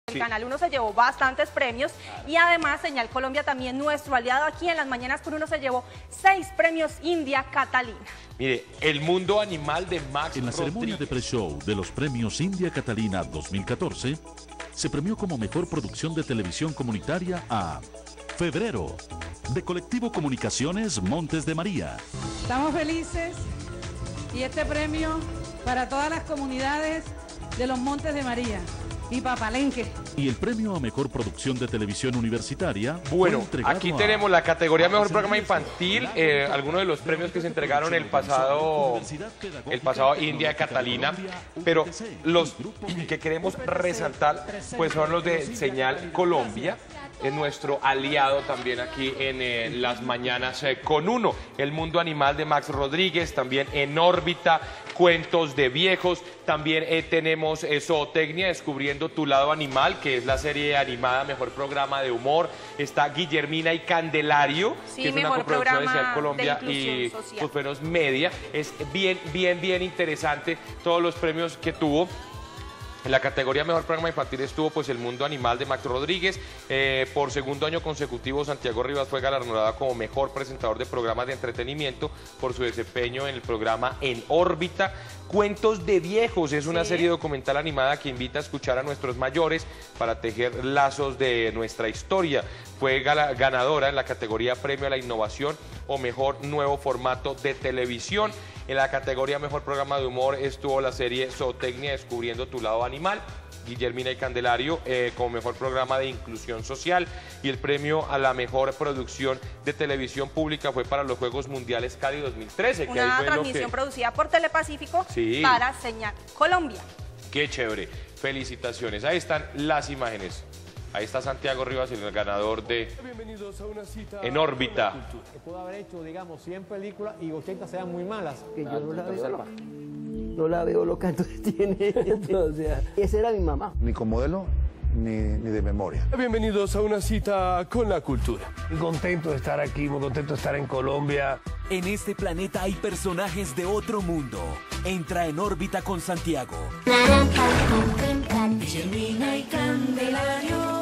El Canal 1 se llevó bastantes premios y además Señal Colombia también, nuestro aliado aquí en las mañanas con uno, se llevó 6 premios India Catalina. Mire, el mundo animal de Max En la ceremonia de pre-show de los premios India Catalina 2014, se premió como mejor producción de televisión comunitaria a Febrero, de Colectivo Comunicaciones Montes de María. Estamos felices y este premio para todas las comunidades de los Montes de María y Papalenque. Y el premio a mejor producción de televisión universitaria. Bueno, aquí tenemos la categoría Mejor Programa Infantil, algunos de los premios que se entregaron el pasado India Catalina, pero los que queremos resaltar pues son los de Señal Colombia, es nuestro aliado también aquí en las mañanas con uno. El mundo animal de Max Rodríguez, también En órbita, Cuentos de viejos, también tenemos Zootecnia, Descubriendo tu lado animal, que es la serie animada Mejor Programa de Humor. Está Guillermina y Candelario, sí, que es una coproducción de Señal Colombia y Buenos Media. Es bien interesante todos los premios que tuvo. En la categoría Mejor Programa Infantil estuvo pues El Mundo Animal de Max Rodríguez. Por segundo año consecutivo, Santiago Rivas fue galardonada como mejor presentador de programas de entretenimiento por su desempeño en el programa En órbita. Cuentos de viejos es una serie documental animada que invita a escuchar a nuestros mayores para tejer lazos de nuestra historia. Fue ganadora en la categoría Premio a la Innovación o Mejor Nuevo Formato de Televisión. En la categoría Mejor Programa de Humor estuvo la serie Zootecnia, Descubriendo tu lado animal. Guillermina y Candelario como mejor programa de inclusión social, y el premio a la mejor producción de televisión pública fue para los Juegos Mundiales Cali 2013. Una transmisión producida por Telepacífico para Señal Colombia. Qué chévere, felicitaciones. Ahí están las imágenes. Ahí está Santiago Rivas, el ganador de En órbita. Pudo haber hecho, digamos, 100 películas y 80 sean muy malas. Que yo no la veo loca, entonces tiene esto, o sea, esa era mi mamá. Ni con modelo, ni de memoria. Bienvenidos a una cita con la cultura. Muy contento de estar aquí, muy contento de estar en Colombia. En este planeta hay personajes de otro mundo. Entra En órbita con Santiago. Guillermina y Candelario.